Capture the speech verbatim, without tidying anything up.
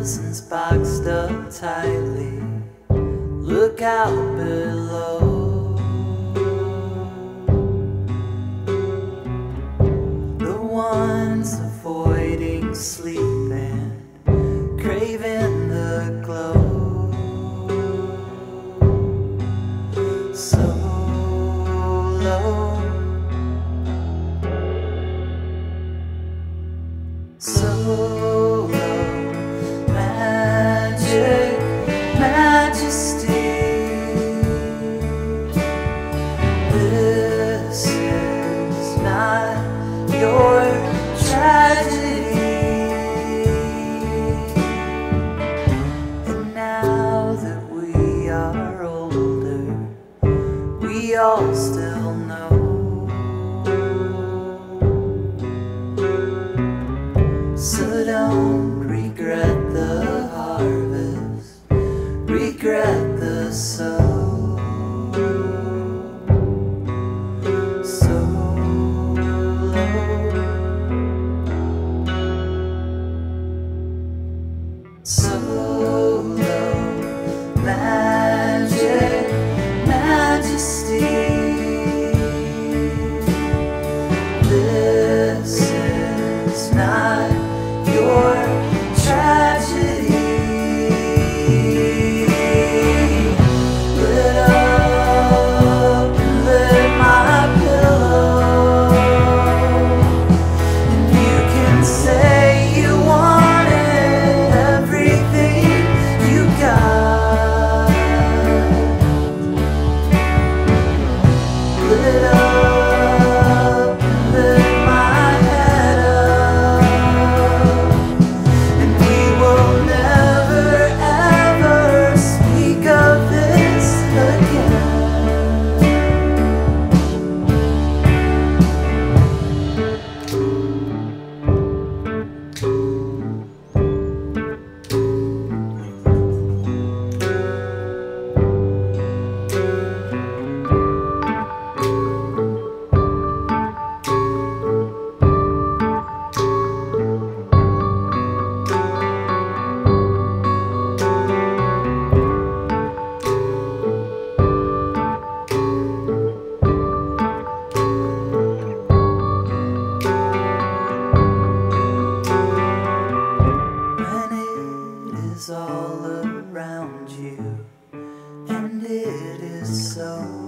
prisons boxed up tightly. Look out below. The ones avoiding sleep and craving the glow. So low, so low, magic, majesty. This is not your tragedy. And now that we are older, we all still know. So don't regret the harvest, regret the sow. So low, so low, magic, majesty. This is not your tragedy. Lit up and lit my pillow, and you can say you wanted everything you got. Lit up and lit my head up, and we will never ever speak of this again. When it is all around you, and it is so